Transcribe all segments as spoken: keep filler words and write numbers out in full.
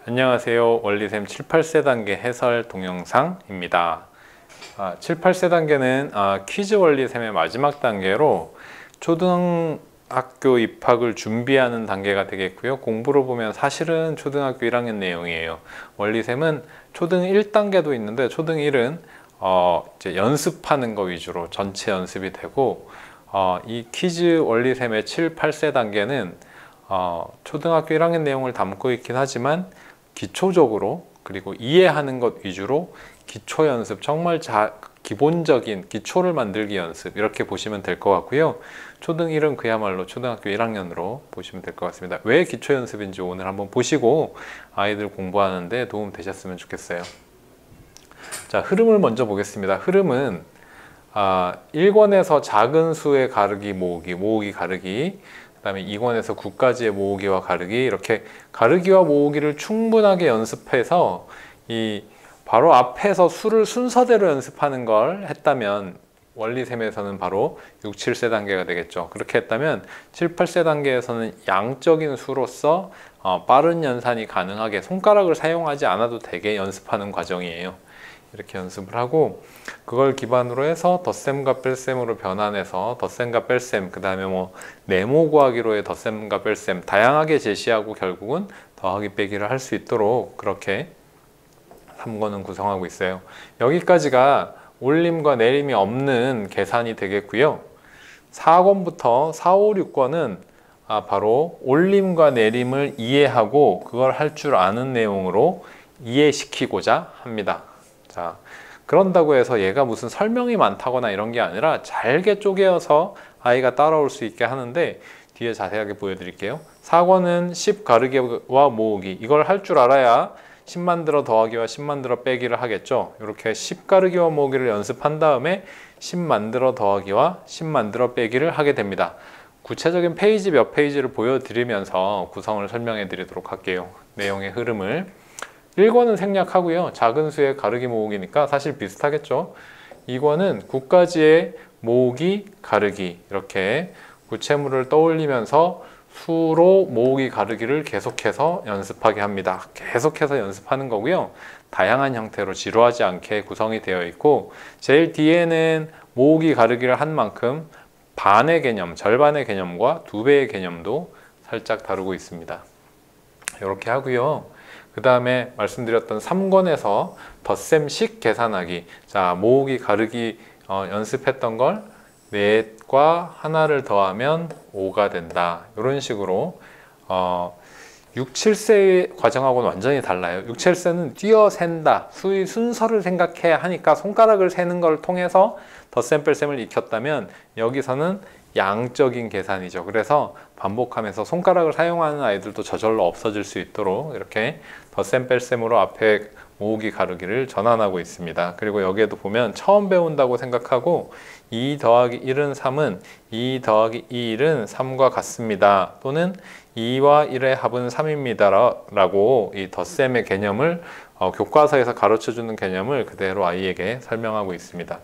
안녕하세요. 원리셈 칠, 팔 세 단계 해설 동영상입니다. 아, 칠, 팔 세 단계는 아, 퀴즈 원리셈의 마지막 단계로 초등학교 입학을 준비하는 단계가 되겠고요. 공부로 보면 사실은 초등학교 일 학년 내용이에요. 원리셈은 초등 일 단계도 있는데 초등 일은 어, 이제 연습하는 거 위주로 전체 연습이 되고 어, 이 퀴즈 원리셈의 칠, 팔 세 단계는 어, 초등학교 일 학년 내용을 담고 있긴 하지만 기초적으로 그리고 이해하는 것 위주로 기초 연습, 정말 자, 기본적인 기초를 만들기 연습 이렇게 보시면 될 것 같고요. 초등 일은 그야말로 초등학교 일 학년으로 보시면 될 것 같습니다. 왜 기초 연습인지 오늘 한번 보시고 아이들 공부하는데 도움 되셨으면 좋겠어요. 자, 흐름을 먼저 보겠습니다. 흐름은 아, 일 권에서 작은 수의 가르기, 모으기, 모으기, 가르기, 그 다음에 이 권에서 구까지의 모으기와 가르기, 이렇게 가르기와 모으기를 충분하게 연습해서 이 바로 앞에서 수를 순서대로 연습하는 걸 했다면 원리셈에서는 바로 육, 칠 세 단계가 되겠죠. 그렇게 했다면 칠, 팔 세 단계에서는 양적인 수로서 어, 빠른 연산이 가능하게 손가락을 사용하지 않아도 되게 연습하는 과정이에요. 이렇게 연습을 하고 그걸 기반으로 해서 덧셈과 뺄셈으로 변환해서 덧셈과 뺄셈, 그 다음에 뭐 네모 구하기로의 덧셈과 뺄셈 다양하게 제시하고 결국은 더하기 빼기를 할 수 있도록 그렇게 삼 권은 구성하고 있어요. 여기까지가 올림과 내림이 없는 계산이 되겠고요. 사 권부터 사, 오, 육 권은 아, 바로 올림과 내림을 이해하고 그걸 할 줄 아는 내용으로 이해시키고자 합니다. 자, 그런다고 해서 얘가 무슨 설명이 많다거나 이런 게 아니라 잘게 쪼개어서 아이가 따라올 수 있게 하는데 뒤에 자세하게 보여드릴게요. 사 권은 십 가르기와 모으기, 이걸 할 줄 알아야 십 만들어 더하기와 십 만들어 빼기를 하겠죠. 이렇게 십 가르기와 모으기를 연습한 다음에 십 만들어 더하기와 십 만들어 빼기를 하게 됩니다. 구체적인 페이지 몇 페이지를 보여드리면서 구성을 설명해 드리도록 할게요. 내용의 흐름을. 일 권은 생략하고요. 작은 수의 가르기 모으기니까 사실 비슷하겠죠. 이 권은 구까지의 모으기, 가르기, 이렇게 구체물을 떠올리면서 수로 모으기, 가르기를 계속해서 연습하게 합니다. 계속해서 연습하는 거고요. 다양한 형태로 지루하지 않게 구성이 되어 있고 제일 뒤에는 모으기, 가르기를 한 만큼 반의 개념, 절반의 개념과 두 배의 개념도 살짝 다루고 있습니다. 이렇게 하고요. 그 다음에 말씀드렸던 삼 권에서 덧셈식 계산하기, 자 모으기, 가르기 어, 연습했던 걸 넷과 하나를 더하면 오가 된다. 이런 식으로 어, 육, 칠 세 과정하고는 완전히 달라요. 육, 칠 세는 뛰어 센다, 수의 순서를 생각해야 하니까 손가락을 세는 걸 통해서 덧셈 뺄셈을 익혔다면 여기서는 양적인 계산이죠. 그래서 반복하면서 손가락을 사용하는 아이들도 저절로 없어질 수 있도록 이렇게 덧셈 뺄셈으로 앞에 모으기, 가르기를 전환하고 있습니다. 그리고 여기에도 보면 처음 배운다고 생각하고 이 더하기 일은 삼은 이 더하기 일은 삼과 같습니다. 또는 이와 일의 합은 삼입니다 라고 이 덧셈의 개념을 어, 교과서에서 가르쳐주는 개념을 그대로 아이에게 설명하고 있습니다.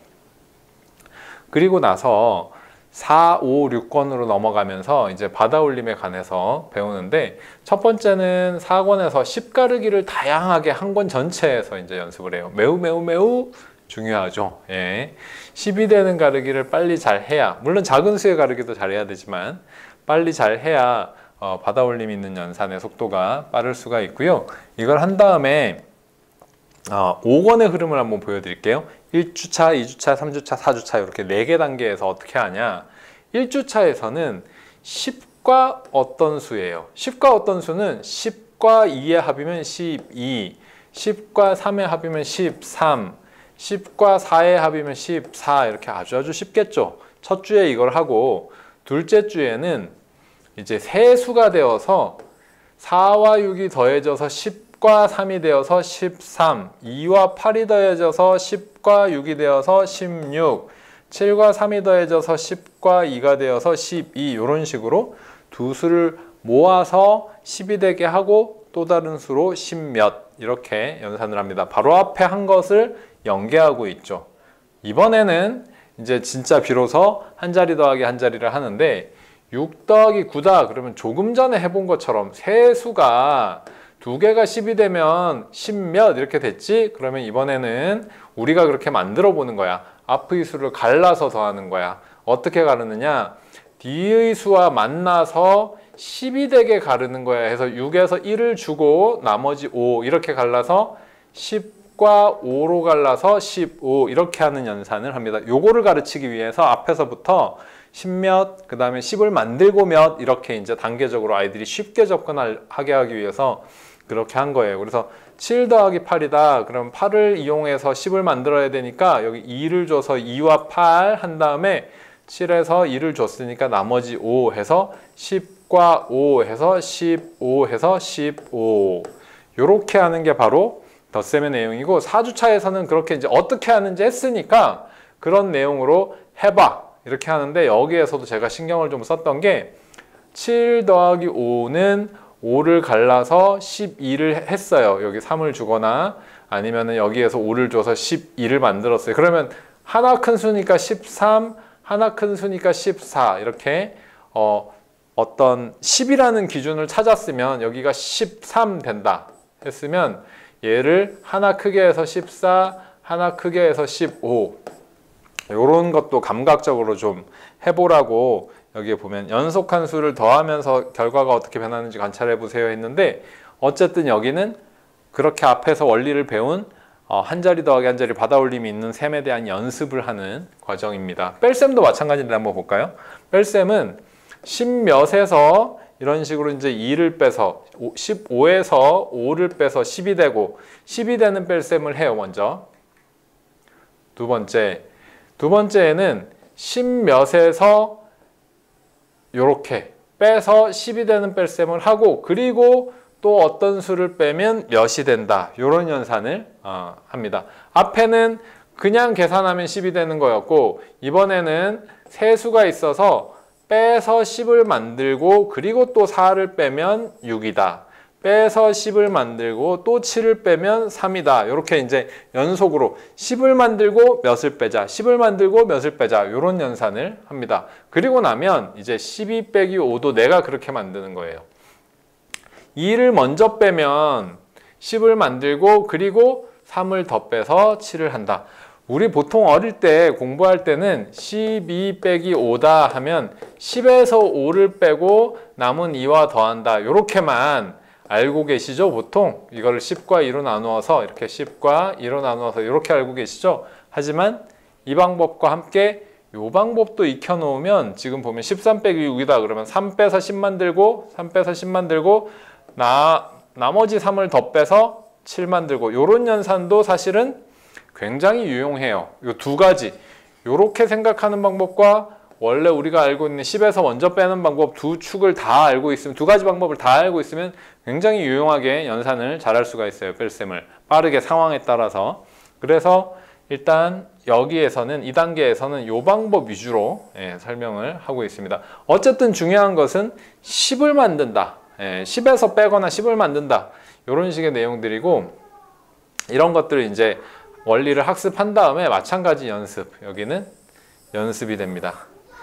그리고 나서 사, 오, 육 권으로 넘어가면서 이제 받아올림에 관해서 배우는데 첫 번째는 사 권에서 십 가르기를 다양하게 한 권 전체에서 이제 연습을 해요. 매우 매우 매우 중요하죠. 예. 십이 되는 가르기를 빨리 잘 해야, 물론 작은 수의 가르기도 잘해야 되지만 빨리 잘 해야 어, 받아올림 있는 연산의 속도가 빠를 수가 있고요. 이걸 한 다음에 어, 오 권의 흐름을 한번 보여드릴게요. 일 주차, 이 주차, 삼 주차, 사 주차 이렇게 네 개 단계에서 어떻게 하냐. 일 주차에서는 십과 어떤 수예요. 십과 어떤 수는 십과 이의 합이면 십이, 십과 삼의 합이면 십삼, 십과 사의 합이면 십사, 이렇게 아주 아주 쉽겠죠. 첫 주에 이걸 하고 둘째 주에는 이제 세 수가 되어서 사와 육이 더해져서 십과 삼이 되어서 십삼, 이와 팔이 더해져서 십과 육이 되어서 십육, 칠과 삼이 더해져서 십과 이가 되어서 십이, 이런 식으로 두 수를 모아서 십이 되게 하고 또 다른 수로 십몇 이렇게 연산을 합니다. 바로 앞에 한 것을 연계하고 있죠. 이번에는 이제 진짜 비로소 한 자리 더하기 한 자리를 하는데 육 더하기 구다 그러면 조금 전에 해본 것처럼 세 수가 두 개가 십이 되면 십 몇 이렇게 됐지? 그러면 이번에는 우리가 그렇게 만들어 보는 거야. 앞의 수를 갈라서 더하는 거야. 어떻게 가르느냐? 뒤의 수와 만나서 십이 되게 가르는 거야. 해서 육에서 일을 주고 나머지 오 이렇게 갈라서 십과 오로 갈라서 십오 이렇게 하는 연산을 합니다. 요거를 가르치기 위해서 앞에서부터 십 몇, 그 다음에 십을 만들고 몇 이렇게 이제 단계적으로 아이들이 쉽게 접근하게 하기 위해서 그렇게 한 거예요. 그래서 칠 더하기 팔이다. 그럼 팔을 이용해서 십을 만들어야 되니까 여기 이를 줘서 이와 팔 한 다음에 칠에서 이를 줬으니까 나머지 오 해서 십과 오 해서 십오 해서 십오 요렇게 하는 게 바로 덧셈의 내용이고, 사 주차에서는 그렇게 이제 어떻게 하는지 했으니까 그런 내용으로 해봐 이렇게 하는데, 여기에서도 제가 신경을 좀 썼던 게 칠 더하기 오는 오를 갈라서 십이를 했어요. 여기 삼을 주거나 아니면은 여기에서 오를 줘서 십이를 만들었어요. 그러면 하나 큰 수니까 십삼, 하나 큰 수니까 십사 이렇게 어, 어떤 십이라는 기준을 찾았으면 여기가 십삼 된다 했으면 얘를 하나 크게 해서 십사, 하나 크게 해서 십오 이런 것도 감각적으로 좀 해보라고 여기에 보면 연속한 수를 더하면서 결과가 어떻게 변하는지 관찰해 보세요 했는데, 어쨌든 여기는 그렇게 앞에서 원리를 배운 어, 한 자리 더하기 한 자리 받아올림이 있는 셈에 대한 연습을 하는 과정입니다. 뺄셈도 마찬가지인데 한번 볼까요? 뺄셈은 십몇에서 이런 식으로 이제 이를 빼서 십오에서 오를 빼서 십이 되고 십이 되는 뺄셈을 해요. 먼저 두 번째 두 번째에는 십몇에서 요렇게 빼서 십이 되는 뺄셈을 하고, 그리고 또 어떤 수를 빼면 몇이 된다 요런 연산을 어, 합니다. 앞에는 그냥 계산하면 십이 되는 거였고, 이번에는 세 수가 있어서 빼서 십을 만들고 그리고 또 사를 빼면 육이다. 빼서 십을 만들고 또 칠을 빼면 삼이다. 이렇게 이제 연속으로 십을 만들고 몇을 빼자, 십을 만들고 몇을 빼자 이런 연산을 합니다. 그리고 나면 이제 십이 빼기 오도 내가 그렇게 만드는 거예요. 이를 먼저 빼면 십을 만들고 그리고 삼을 더 빼서 칠을 한다. 우리 보통 어릴 때 공부할 때는 십이 빼기 오다 하면 십에서 오를 빼고 남은 이와 더한다 이렇게만 알고 계시죠? 보통 이거를 십과 이로 나누어서 이렇게 십과 이로 나누어서 이렇게 알고 계시죠? 하지만 이 방법과 함께 이 방법도 익혀 놓으면 지금 보면 십삼 빼기 육이다 그러면 삼 빼서 십 만들고 삼 빼서 십 만들고 나, 나머지 삼을 더 빼서 칠 만들고 이런 연산도 사실은 굉장히 유용해요. 이 두 가지 이렇게 생각하는 방법과 원래 우리가 알고 있는 십에서 먼저 빼는 방법 두 축을 다 알고 있으면, 두 가지 방법을 다 알고 있으면 굉장히 유용하게 연산을 잘 할 수가 있어요. 뺄셈을 빠르게 상황에 따라서. 그래서 일단 여기에서는 이 단계에서는 이 방법 위주로 예, 설명을 하고 있습니다. 어쨌든 중요한 것은 십을 만든다. 예, 십에서 빼거나 십을 만든다. 이런 식의 내용들이고, 이런 것들을 이제 원리를 학습한 다음에 마찬가지 연습, 여기는 연습이 됩니다.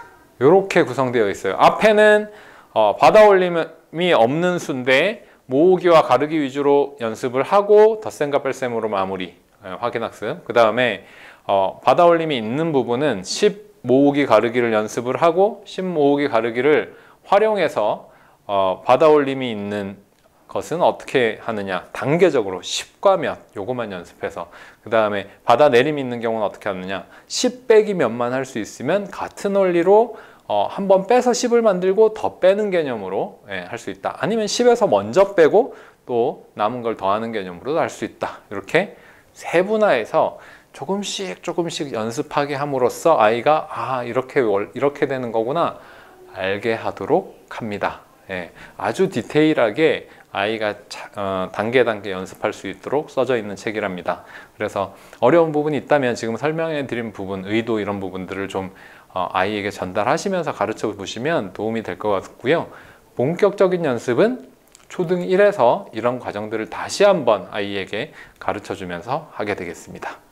이렇게 구성되어 있어요. 앞에는 어, 받아올림이 없는 수인데 모으기와 가르기 위주로 연습을 하고 덧셈과 뺄셈으로 마무리, 예, 확인학습. 그 다음에 어, 받아올림이 있는 부분은 십 모으기 가르기를 연습을 하고 십 모으기 가르기를 활용해서 어, 받아올림이 있는 것은 어떻게 하느냐, 단계적으로 십과 몇 요거만 연습해서, 그 다음에 받아내림이 있는 경우는 어떻게 하느냐, 십 빼기 몇만 할 수 있으면 같은 원리로 어, 한번 빼서 십을 만들고 더 빼는 개념으로 예, 할 수 있다. 아니면 십에서 먼저 빼고 또 남은 걸 더하는 개념으로도 할 수 있다. 이렇게 세분화해서 조금씩 조금씩 연습하게 함으로써 아이가 아 이렇게 이렇게 되는 거구나 알게 하도록 합니다. 예, 아주 디테일하게 아이가 차, 어, 단계 단계 연습할 수 있도록 써져 있는 책이랍니다. 그래서 어려운 부분이 있다면 지금 설명해 드린 부분, 의도 이런 부분들을 좀 어, 아이에게 전달하시면서 가르쳐 보시면 도움이 될 것 같고요. 본격적인 연습은 초등 일에서 이런 과정들을 다시 한번 아이에게 가르쳐 주면서 하게 되겠습니다.